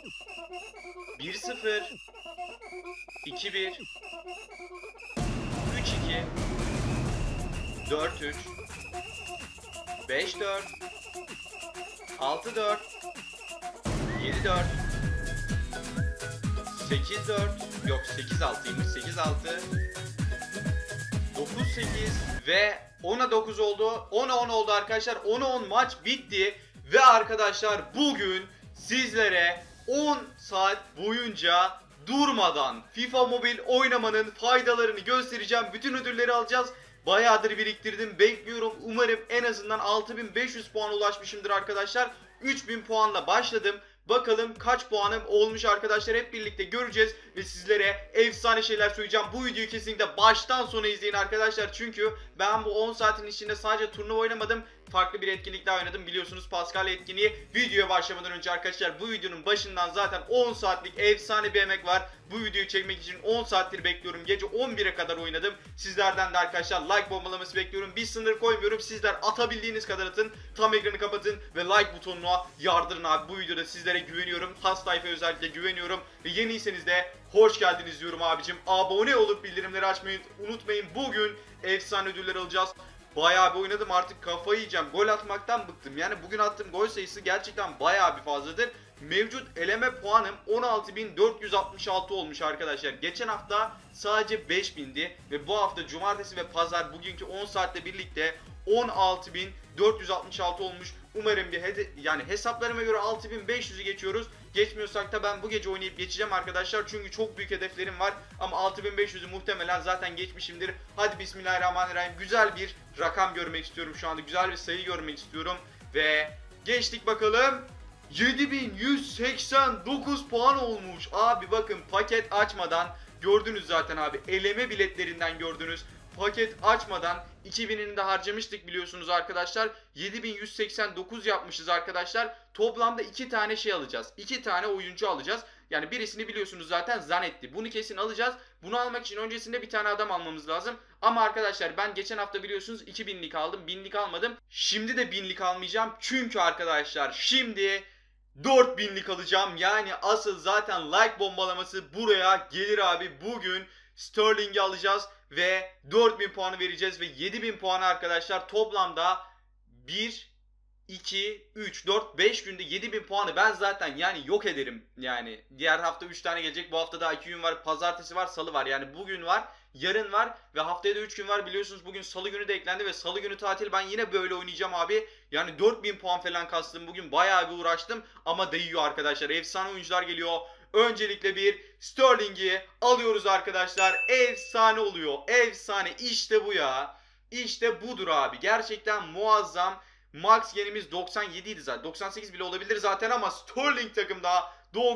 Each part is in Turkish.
1-0, 2-1, 3-2, 4-3, 5-4, 6-4, 7-4, 8-4, yok 8-6'ymış, 8-6, 9-8 ve 10'a 9 oldu. 10'a 10 oldu arkadaşlar. 10'a 10 maç bitti. Ve arkadaşlar bugün sizlere 10 saat boyunca durmadan FIFA Mobile oynamanın faydalarını göstereceğim. Bütün ödülleri alacağız. Bayağıdır biriktirdim. Bekliyorum. Umarım en azından 6500 puan ulaşmışımdır arkadaşlar. 3000 puanla başladım. Bakalım kaç puanım olmuş arkadaşlar, hep birlikte göreceğiz ve sizlere efsane şeyler söyleyeceğim. Bu videoyu kesinlikle baştan sona izleyin arkadaşlar, çünkü ben bu 10 saatin içinde sadece turnuva oynamadım. Farklı bir etkinlik daha oynadım, biliyorsunuz Pascal etkinliği. Videoya başlamadan önce arkadaşlar, bu videonun başından zaten 10 saatlik efsane bir emek var. Bu videoyu çekmek için 10 saattir bekliyorum. Gece 11'e kadar oynadım. Sizlerden de arkadaşlar like bombalaması bekliyorum. Bir sınır koymuyorum. Sizler atabildiğiniz kadar atın. Tam ekranı kapatın ve like butonuna yardırın abi. Bu videoda sizlere güveniyorum. Has tayfaya özellikle güveniyorum. Ve yeniyseniz de hoş geldiniz diyorum abicim. Abone olup bildirimleri açmayı unutmayın. Bugün efsane ödüller alacağız. Bayağı bir oynadım, artık kafayı yiyeceğim. Gol atmaktan bıktım. Yani bugün attığım gol sayısı gerçekten bayağı bir fazladır. Mevcut eleme puanım 16.466 olmuş arkadaşlar. Geçen hafta sadece 5.000'di ve bu hafta cumartesi ve pazar bugünkü 10 saatle birlikte 16.466 olmuş. Umarım yani hesaplarıma göre 6.500'ü geçiyoruz. Geçmiyorsak da ben bu gece oynayıp geçeceğim arkadaşlar. Çünkü çok büyük hedeflerim var. Ama 6.500'ü muhtemelen zaten geçmişimdir. Hadi bismillahirrahmanirrahim. Güzel bir rakam görmek istiyorum şu anda. Güzel bir sayı görmek istiyorum. Ve geçtik bakalım. 7189 puan olmuş. Abi bakın, paket açmadan gördünüz zaten abi. Eleme biletlerinden gördünüz. Paket açmadan 2000'ini de harcamıştık biliyorsunuz arkadaşlar. 7189 yapmışız arkadaşlar. Toplamda 2 tane şey alacağız. 2 tane oyuncu alacağız. Yani birisini biliyorsunuz zaten, Zanetti. Bunu kesin alacağız. Bunu almak için öncesinde bir tane adam almamız lazım. Ama arkadaşlar ben geçen hafta biliyorsunuz 2000'lik aldım. 1000'lik almadım. Şimdi de 1000'lik almayacağım. Çünkü arkadaşlar şimdi 4000'lik alacağım. Yani asıl zaten like bombalaması buraya gelir abi. Bugün Sterling'i alacağız ve 4000 puanı vereceğiz ve 7000 puanı arkadaşlar toplamda 1, 2, 3, 4, 5 günde 7000 puanı ben zaten yani yok ederim. Yani diğer hafta 3 tane gelecek. Bu hafta daha 2 gün var. Pazartesi var, salı var. Yani bugün var, yarın var ve haftaya da 3 gün var. Biliyorsunuz bugün salı günü de eklendi ve salı günü tatil. Ben yine böyle oynayacağım abi. Yani 4000 puan falan kastım. Bugün bayağı bir uğraştım ama değiyor arkadaşlar. Efsane oyuncular geliyor. Öncelikle bir Sterling'i alıyoruz arkadaşlar. Efsane oluyor. Efsane. İşte bu ya. İşte budur abi. Gerçekten muazzam. Max genimiz 97 idi zaten. 98 bile olabilir zaten ama Sterling takımda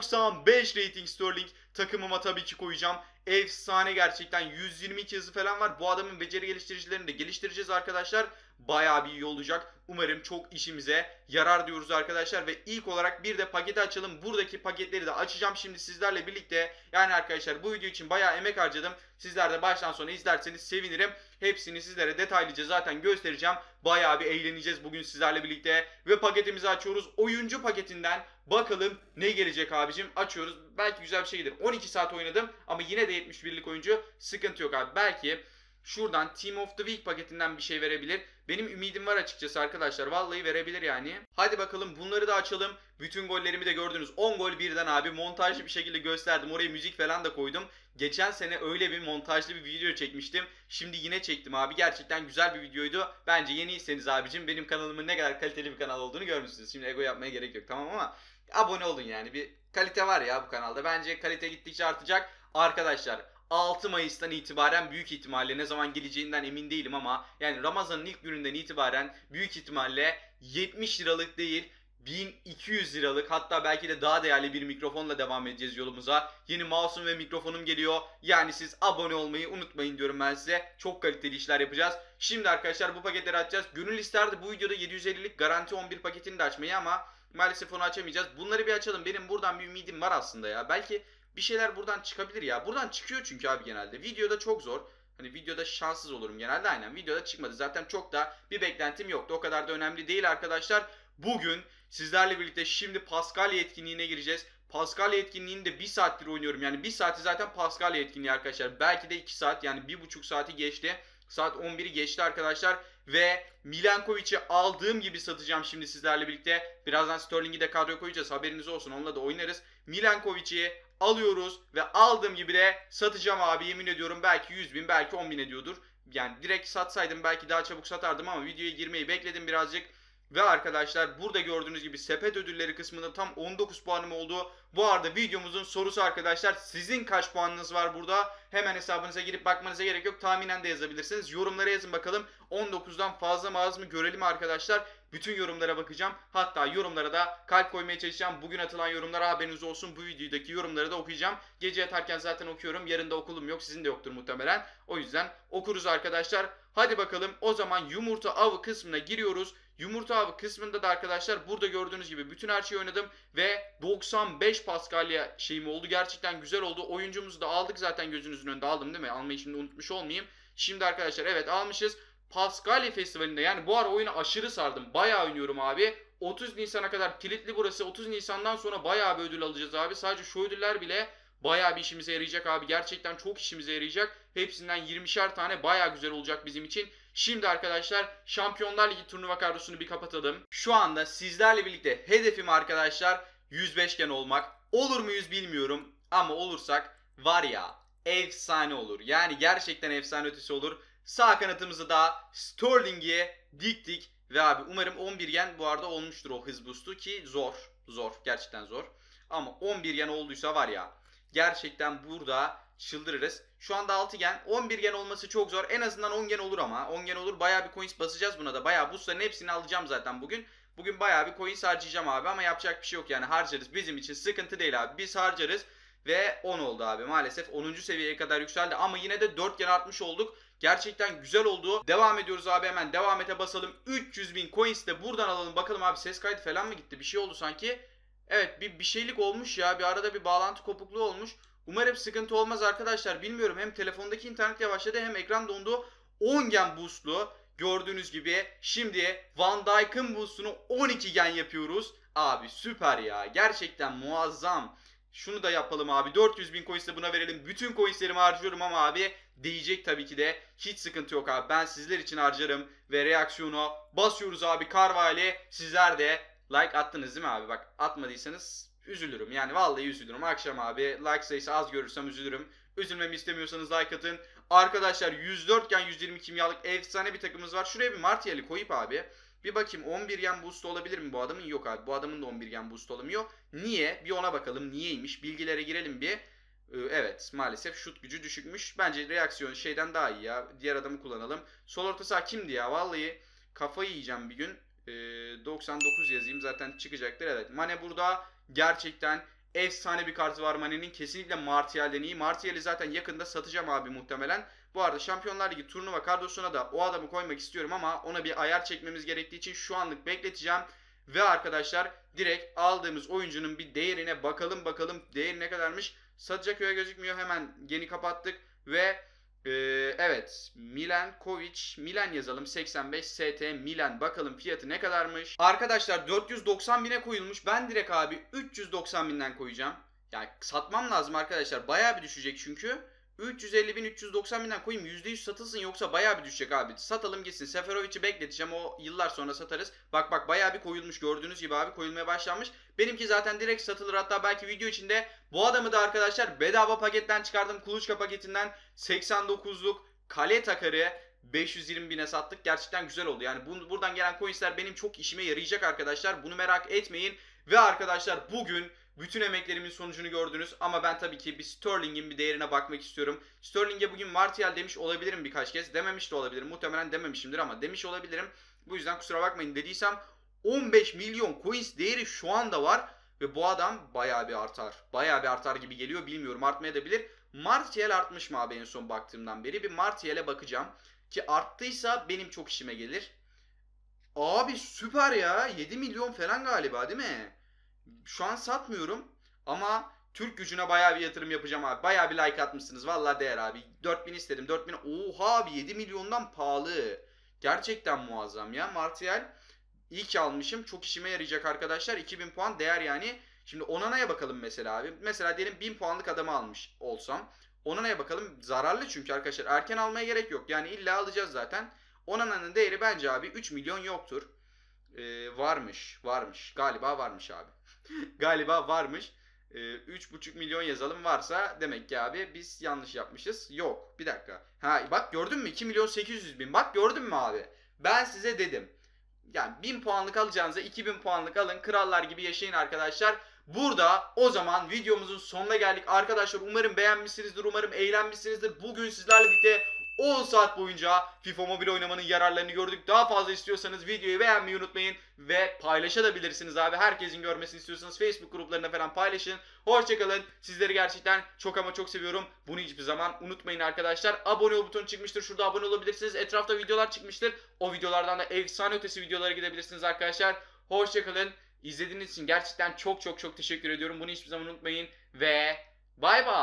95 rating Sterling. Takımıma tabii ki koyacağım. Efsane gerçekten. 122 hızı falan var. Bu adamın beceri geliştiricilerini de geliştireceğiz arkadaşlar. Bayağı bir iyi olacak. Umarım çok işimize yarar diyoruz arkadaşlar. Ve ilk olarak bir de paketi açalım. Buradaki paketleri de açacağım şimdi sizlerle birlikte. Yani arkadaşlar bu video için bayağı emek harcadım. Sizler de baştan sona izlerseniz sevinirim. Hepsini sizlere detaylıca zaten göstereceğim. Bayağı bir eğleneceğiz bugün sizlerle birlikte. Ve paketimizi açıyoruz. Oyuncu paketinden bakalım ne gelecek abicim. Açıyoruz. Belki güzel bir şey gelir. 12 saat oynadım ama yine de 71'lik oyuncu. Sıkıntı yok abi. Belki şuradan Team of the Week paketinden bir şey verebilir. Benim ümidim var açıkçası arkadaşlar. Vallahi verebilir yani. Hadi bakalım bunları da açalım. Bütün gollerimi de gördünüz. 10 gol birden abi. Montajlı bir şekilde gösterdim. Oraya müzik falan da koydum. Geçen sene öyle bir montajlı bir video çekmiştim. Şimdi yine çektim abi. Gerçekten güzel bir videoydu. Bence yeniyseniz abicim benim kanalımın ne kadar kaliteli bir kanal olduğunu görmüşsünüz. Şimdi ego yapmaya gerek yok, tamam, ama abone olun yani. Bir kalite var ya bu kanalda. Bence kalite gittikçe artacak. Arkadaşlar 6 Mayıs'tan itibaren büyük ihtimalle, ne zaman geleceğinden emin değilim ama yani Ramazan'ın ilk gününden itibaren büyük ihtimalle 70 liralık değil 1200 liralık, hatta belki de daha değerli bir mikrofonla devam edeceğiz yolumuza. Yeni mouse'um ve mikrofonum geliyor. Yani siz abone olmayı unutmayın diyorum ben size. Çok kaliteli işler yapacağız. Şimdi arkadaşlar bu paketleri açacağız. Gönül isterdi bu videoda 750'lik garanti 11 paketini de açmayı ama maalesef onu açamayacağız. Bunları bir açalım. Benim buradan bir ümidim var aslında ya. Belki bir şeyler buradan çıkabilir ya. Buradan çıkıyor çünkü abi genelde. Videoda çok zor. Hani videoda şanssız olurum genelde, aynen. Videoda çıkmadı. Zaten çok da bir beklentim yoktu. O kadar da önemli değil arkadaşlar. Bugün Sizlerle birlikte şimdi Paskalya etkinliğine gireceğiz. Paskalya etkinliğini de 1 saattir oynuyorum. Yani 1 saati zaten Paskalya etkinliği arkadaşlar. Belki de 2 saat, yani 1,5 saati geçti. Saat 11'i geçti arkadaşlar. Ve Milenkovic'i aldığım gibi satacağım şimdi sizlerle birlikte. Birazdan Sterling'i de kadroya koyacağız. Haberiniz olsun, onunla da oynarız. Milenkovic'i alıyoruz ve aldığım gibi de satacağım abi, yemin ediyorum. Belki 100.000, belki 10.000 ediyordur. Yani direkt satsaydım belki daha çabuk satardım ama videoya girmeyi bekledim birazcık. Ve arkadaşlar burada gördüğünüz gibi sepet ödülleri kısmında tam 19 puanım oldu. Bu arada videomuzun sorusu arkadaşlar, sizin kaç puanınız var burada? Hemen hesabınıza girip bakmanıza gerek yok. Tahminen de yazabilirsiniz. Yorumlara yazın bakalım. 19'dan fazla mı az mı görelim arkadaşlar. Bütün yorumlara bakacağım. Hatta yorumlara da kalp koymaya çalışacağım. Bugün atılan yorumlara haberiniz olsun. Bu videodaki yorumları da okuyacağım. Gece yatarken zaten okuyorum. Yarın da okulum yok. Sizin de yoktur muhtemelen. O yüzden okuruz arkadaşlar. Hadi bakalım o zaman yumurta avı kısmına giriyoruz. Yumurta avı kısmında da arkadaşlar burada gördüğünüz gibi bütün her şeyi oynadım ve 95 Paskalya şeyim oldu. Gerçekten güzel oldu. Oyuncumuzu da aldık zaten, gözünüzün önünde aldım değil mi? Almayı şimdi unutmuş olmayayım. Şimdi arkadaşlar evet almışız. Paskalya Festivali'nde, yani bu ara oyunu aşırı sardım. Bayağı oynuyorum abi. 30 Nisan'a kadar kilitli burası. 30 Nisan'dan sonra bayağı bir ödül alacağız abi. Sadece şu ödüller bile bayağı bir işimize yarayacak abi. Gerçekten çok işimize yarayacak. Hepsinden 20'şer tane bayağı güzel olacak bizim için. Şimdi arkadaşlar Şampiyonlar Ligi turnuva kadrosunu bir kapatalım. Şu anda sizlerle birlikte hedefim arkadaşlar 105 gen olmak. Olur muyuz bilmiyorum ama olursak var ya efsane olur. Yani gerçekten efsane ötesi olur. Sağ kanatımızı da Sterling'e diktik. Ve abi umarım 11 gen bu arada olmuştur o hız boost'u ki zor. Zor. Gerçekten zor. Ama 11 gen olduysa var ya gerçekten burada çıldırırız. Şu anda 6 gen. 11 gen olması çok zor. En azından 10 gen olur ama. 10 gen olur. Bayağı bir coins basacağız buna da. Bayağı boostların hepsini alacağım zaten bugün. Bugün bayağı bir coins harcayacağım abi ama yapacak bir şey yok yani. Harcarız. Bizim için sıkıntı değil abi. Biz harcarız. Ve 10 oldu abi. Maalesef 10. seviyeye kadar yükseldi ama yine de 4 gen artmış olduk. Gerçekten güzel oldu. Devam ediyoruz abi, hemen devam ete basalım. 300.000 coins de buradan alalım. Bakalım abi ses kaydı falan mı gitti? Bir şey oldu sanki. Evet bir şeylik olmuş ya. Bir arada bir bağlantı kopukluğu olmuş. Umarım sıkıntı olmaz arkadaşlar. Bilmiyorum, hem telefondaki internet yavaşladı hem ekran dondu. 10 gen boostlu gördüğünüz gibi. Şimdi Van Dijk'ın boostunu 12 gen yapıyoruz. Abi süper ya. Gerçekten muazzam. Şunu da yapalım abi. 400.000 coins de buna verelim. Bütün coinslerimi harcıyorum ama abi değecek tabii ki de. Hiç sıkıntı yok abi. Ben sizler için harcarım. Ve reaksiyonu basıyoruz abi Carvalho. Sizler de like attınız değil mi abi? Bak atmadıysanız üzülürüm. Yani vallahi üzülürüm. Akşam abi like sayısı az görürsem üzülürüm. Üzülmemi istemiyorsanız like atın. Arkadaşlar 104 iken 120 kimyalık efsane bir takımımız var. Şuraya bir Martial'i koyup abi bir bakayım 11 gen boost olabilir mi bu adamın? Yok abi, bu adamın da 11 gen boost olamıyor. Niye? Bir ona bakalım niyeymiş. Bilgilere girelim bir. Evet maalesef şut gücü düşükmüş. Bence reaksiyon şeyden daha iyi ya. Diğer adamı kullanalım. Sol orta saha kimdi ya? Vallahi kafayı yiyeceğim bir gün. 99 yazayım zaten çıkacaktır. Evet Mane burada gerçekten efsane bir kartı var Mane'nin. Kesinlikle Martial'den iyi. Martial'i zaten yakında satacağım abi muhtemelen. Bu arada Şampiyonlar Ligi turnuva kadrosuna da o adamı koymak istiyorum ama ona bir ayar çekmemiz gerektiği için şu anlık bekleteceğim. Ve arkadaşlar direkt aldığımız oyuncunun bir değerine bakalım değeri ne kadarmış. Satacak öyle gözükmüyor, hemen geni kapattık ve evet Milenkovic, Milan yazalım, 85 ST Milan, bakalım fiyatı ne kadarmış. Arkadaşlar 490.000'e koyulmuş, ben direkt abi 390.000'den koyacağım. Yani satmam lazım arkadaşlar, bayağı bir düşecek çünkü. 350.000 390.000'den koyayım, %100 satılsın yoksa bayağı bir düşecek abi. Satalım gitsin. Seferovic'i bekleteceğim, o yıllar sonra satarız. Bak bayağı bir koyulmuş, gördüğünüz gibi abi koyulmaya başlanmış. Benimki zaten direkt satılır, hatta belki video içinde. Bu adamı da arkadaşlar bedava paketten çıkardım, kuluçka paketinden 89'luk kale takarı 520.000'e sattık. Gerçekten güzel oldu. Yani buradan gelen coinsler benim çok işime yarayacak arkadaşlar. Bunu merak etmeyin. Ve arkadaşlar bugün bütün emeklerimin sonucunu gördünüz ama ben tabii ki bir Sterling'in bir değerine bakmak istiyorum. Sterling'e bugün Martial demiş olabilirim birkaç kez. Dememiş de olabilirim. Muhtemelen dememişimdir ama demiş olabilirim. Bu yüzden kusura bakmayın dediysem 15 milyon coins değeri şu anda var. Ve bu adam bayağı bir artar. Bayağı bir artar gibi geliyor. Bilmiyorum, artmaya da bilir. Martial artmış mı abi en son baktığımdan beri? Bir Martial'e bakacağım. Ki arttıysa benim çok işime gelir. Abi süper ya. 7 milyon falan galiba değil mi? Şu an satmıyorum ama Türk gücüne bayağı bir yatırım yapacağım abi. Bayağı bir like atmışsınız. Vallahi değer abi. 4.000 istedim. 4.000. Oha abi 7 milyondan pahalı. Gerçekten muazzam ya. Martial İyi ki almışım. Çok işime yarayacak arkadaşlar. 2000 puan değer yani. Şimdi Onana'ya bakalım mesela abi. Mesela diyelim 1000 puanlık adamı almış olsam. Onana'ya bakalım. Zararlı çünkü arkadaşlar. Erken almaya gerek yok. Yani illa alacağız zaten. Onana'nın değeri bence abi 3 milyon yoktur. Varmış. Galiba varmış abi. Galiba varmış. 3,5 milyon yazalım, varsa demek ki abi biz yanlış yapmışız. Yok, bir dakika. Ha bak, gördün mü, 2 milyon 800 bin. Bak gördün mü abi? Ben size dedim. Yani 1000 puanlık alacağınıza 2000 puanlık alın. Krallar gibi yaşayın arkadaşlar. Burada o zaman videomuzun sonuna geldik. Arkadaşlar umarım beğenmişsinizdir. Umarım eğlenmişsinizdir. Bugün sizlerle birlikte 10 saat boyunca FIFA Mobile oynamanın yararlarını gördük. Daha fazla istiyorsanız videoyu beğenmeyi unutmayın. Ve paylaşabilirsiniz abi. Herkesin görmesini istiyorsanız Facebook gruplarında falan paylaşın. Hoşçakalın. Sizleri gerçekten çok ama çok seviyorum. Bunu hiçbir zaman unutmayın arkadaşlar. Abone ol butonu çıkmıştır. Şurada abone olabilirsiniz. Etrafta videolar çıkmıştır. O videolardan da efsane ötesi videolara gidebilirsiniz arkadaşlar. Hoşçakalın. İzlediğiniz için gerçekten çok çok çok teşekkür ediyorum. Bunu hiçbir zaman unutmayın. Ve bay bay.